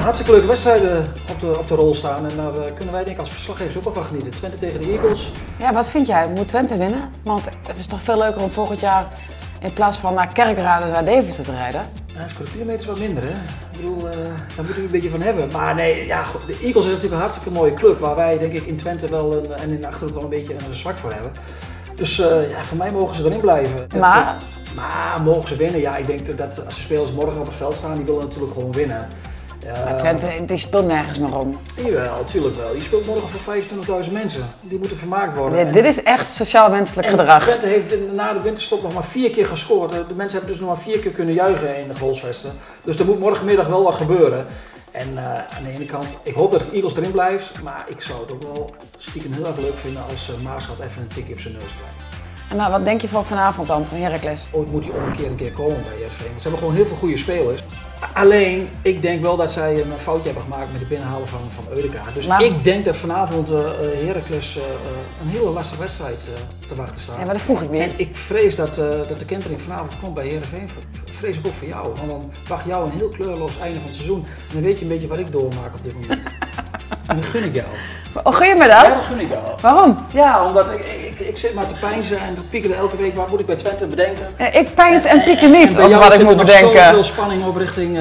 hartstikke leuke wedstrijden op de rol staan en daar kunnen wij denk ik als verslaggevers ook wel van genieten. Twente tegen de Eagles. Ja, wat vind jij? Moet Twente winnen? Want het is toch veel leuker om volgend jaar in plaats van naar Kerkrade naar Deventer te rijden? Ja, het is voor de kilometers wat minder, hè. Ik bedoel, daar moeten we een beetje van hebben. Maar nee, ja, de Eagles is natuurlijk een hartstikke mooie club waar wij denk ik in Twente wel en in de Achterhoek wel een beetje een zwak voor hebben. Dus ja, voor mij mogen ze erin blijven. Maar mogen ze winnen? Ja, ik denk dat als de spelers morgen op het veld staan, die willen natuurlijk gewoon winnen. maar Twente die speelt nergens meer om. Jawel, natuurlijk wel. Je speelt morgen voor 25.000 mensen. Die moeten vermaakt worden. Dit is echt sociaal-wenselijk gedrag. Twente heeft na de winterstop nog maar 4 keer gescoord. De mensen hebben dus nog maar 4 keer kunnen juichen in de goalsvesten. Dus er moet morgenmiddag wel wat gebeuren. En aan de ene kant, ik hoop dat de Eagles erin blijft. Maar ik zou het ook wel stiekem heel erg leuk vinden als Maarschot even een tikje op zijn neus krijgt. En nou, wat denk je van vanavond dan, van Heracles? Ooit moet hij ook een keer komen bij Heerenveen. Ze hebben gewoon heel veel goede spelers. Alleen, ik denk wel dat zij een foutje hebben gemaakt met het binnenhalen van Eudegaard. Dus ik denk dat vanavond Heracles een hele lastige wedstrijd te wachten staat. Ja, maar dat vroeg ik niet. En ik vrees dat de kentering vanavond komt bij Heerenveen. Vrees ik ook voor jou. Want dan wacht jou een heel kleurloos einde van het seizoen. En dan weet je een beetje wat ik doormaak op dit moment. En dat gun ik jou. Oh, gun je me dat? Ja, dat gun ik jou. Waarom? Ja, omdat ik zit maar te pijnzen en te piekeren elke week. Wat moet ik bij Twente bedenken? Ik pijns en pieken niet en over wat ik moet bedenken. Er zit zoveel spanning op richting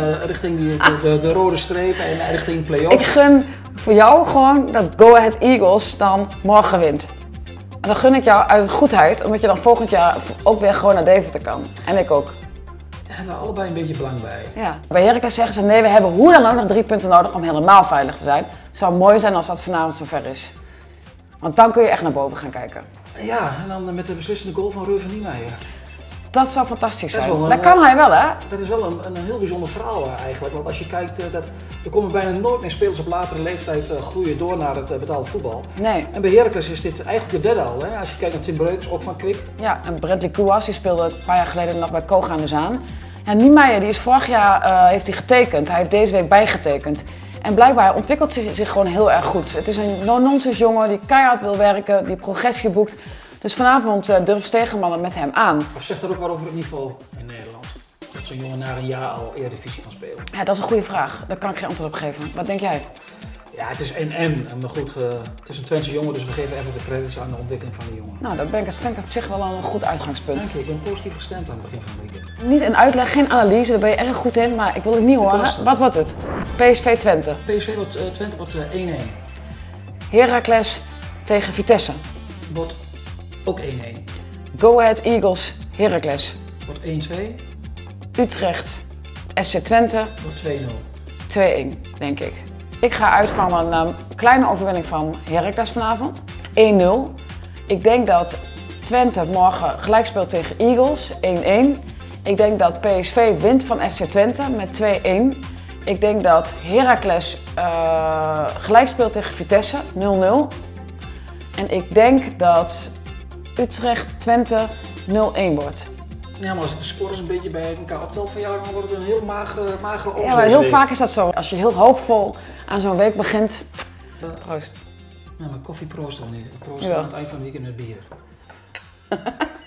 de rode strepen en richting play-offs. Ik gun voor jou gewoon dat Go Ahead Eagles dan morgen wint. En dan gun ik jou uit goedheid, omdat je dan volgend jaar ook weer gewoon naar Deventer kan. En ik ook. Daar hebben we allebei een beetje belang bij. Ja. Bij Heracles zeggen ze nee, we hebben hoe dan ook nog 3 punten nodig om helemaal veilig te zijn. Het zou mooi zijn als dat vanavond zover is. Want dan kun je echt naar boven gaan kijken. Ja, en dan met de beslissende goal van Reuven Niemeyer. Dat zou fantastisch zijn. Dat Dat kan hij wel, hè? Dat is wel een heel bijzonder verhaal eigenlijk. Want als je kijkt, er komen bijna nooit meer spelers op latere leeftijd groeien door naar het betaalde voetbal. Nee. En bij Heracles is dit eigenlijk de derde al. Hè? Als je kijkt naar Tim Breukers, ook van Kwik. Ja, en Bradley Kouas, die speelde een paar jaar geleden nog bij Koga aan de Zaan. En Niemeyer, die is vorig jaar heeft hij getekend. Hij heeft deze week bijgetekend. En blijkbaar ontwikkelt hij zich gewoon heel erg goed. Het is een no-nonsense jongen die keihard wil werken, die progressie boekt. Dus vanavond durft Stegenmannen met hem aan. Of zegt dat ook wat over het niveau in Nederland? Dat zo'n jongen na een jaar al Eredivisie kan spelen? Ja, dat is een goede vraag. Daar kan ik geen antwoord op geven. Wat denk jij? Ja, het is en. Maar goed, het is een Twentse jongen, dus we geven even de credits aan de ontwikkeling van de jongen. Nou, dat vind ik op zich wel een goed uitgangspunt. Dank je, ik ben positief gestemd aan het begin van het weekend. Niet een uitleg, geen analyse, daar ben je erg goed in, maar ik wil het niet horen. Wat wordt het? PSV Twente. PSV wordt, Twente wordt 1-1. Heracles tegen Vitesse. Wordt ook 1-1. Go Ahead Eagles, Heracles. Wordt 1-2. Utrecht, FC Twente. Wordt 2-0. 2-1, denk ik. Ik ga uit van een kleine overwinning van Heracles vanavond. 1-0. Ik denk dat Twente morgen gelijk speelt tegen Eagles. 1-1. Ik denk dat PSV wint van FC Twente met 2-1. Ik denk dat Heracles gelijk speelt tegen Vitesse. 0-0. En ik denk dat Utrecht Twente 0-1 wordt. Ja, maar als ik de scores een beetje bij elkaar optel van jou, dan wordt het een heel magere opzet. Ja, maar heel vaak is dat zo. Als je heel hoopvol aan zo'n week begint. Proost. Ja, maar koffie proost toch niet. Ik proost Ja. aan het eind van het weekend met bier.